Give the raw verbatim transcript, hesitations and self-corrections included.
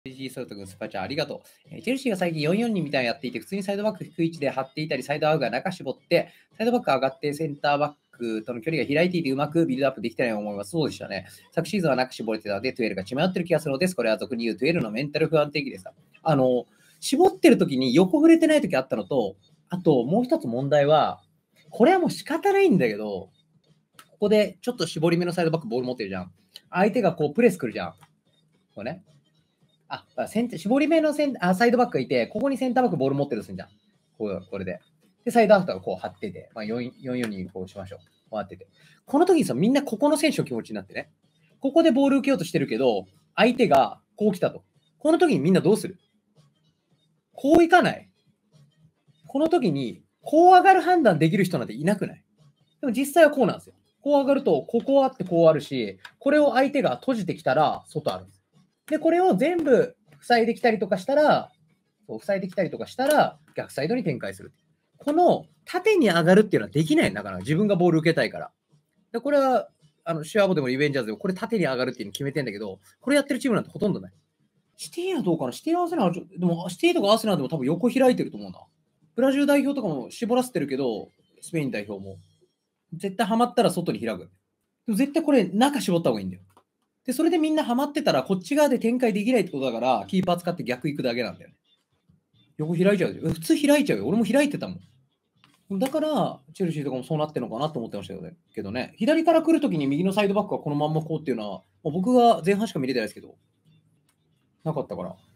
ジーソルト君、スパチャありがとう。えーチェルシーが最近よんよんにみたいにやっていて、普通にサイドバック低い位置で張っていたり、サイドアウトが中絞って、サイドバック上がってセンターバックとの距離が開いていて、うまくビルドアップできたように思います。そうでしたね。昨シーズンは中絞れてたので、トゥエルが血迷ってる気がするのです。これは俗に言うトゥエルのメンタル不安定期でした。あの、絞ってる時に横触れてない時あったのと、あともう一つ問題は、これはもう仕方ないんだけど、ここでちょっと絞り目のサイドバックボール持ってるじゃん。相手がこうプレス来るじゃん。こうね。あ、セン絞り目のセンあサイドバックがいて、ここにセンターバックボール持ってるすんじゃん。こうこれで。で、サイドアウトがこう張ってて、まあ、よんよんよんにこうしましょう。こう張ってて。この時にさ、みんなここの選手の気持ちになってね。ここでボール受けようとしてるけど、相手がこう来たと。この時にみんなどうする？こういかない？この時に、こう上がる判断できる人なんていなくない？でも実際はこうなんですよ。こう上がると、ここあってこうあるし、これを相手が閉じてきたら、外あるんです。で、これを全部塞いできたりとかしたら、そう塞いできたりとかしたら、逆サイドに展開する。この縦に上がるっていうのはできないんだから、自分がボール受けたいから。でこれは、あのシュアボでもリベンジャーズでも、これ縦に上がるっていうの決めてんだけど、これやってるチームなんてほとんどない。シティはどうかなシティアーセナル、でもシティとかアーセナルでも多分横開いてると思うな。ブラジル代表とかも絞らせてるけど、スペイン代表も。絶対ハマったら外に開く。でも絶対これ中絞った方がいいんだよ。で、それでみんなハマってたら、こっち側で展開できないってことだから、キーパー使って逆行くだけなんだよね。横開いちゃうよ。普通開いちゃうよ。俺も開いてたもん。だから、チェルシーとかもそうなってるのかなと思ってましたけどね。左から来るときに右のサイドバックがこのまんまこうっていうのは、僕が前半しか見れてないですけど、なかったから。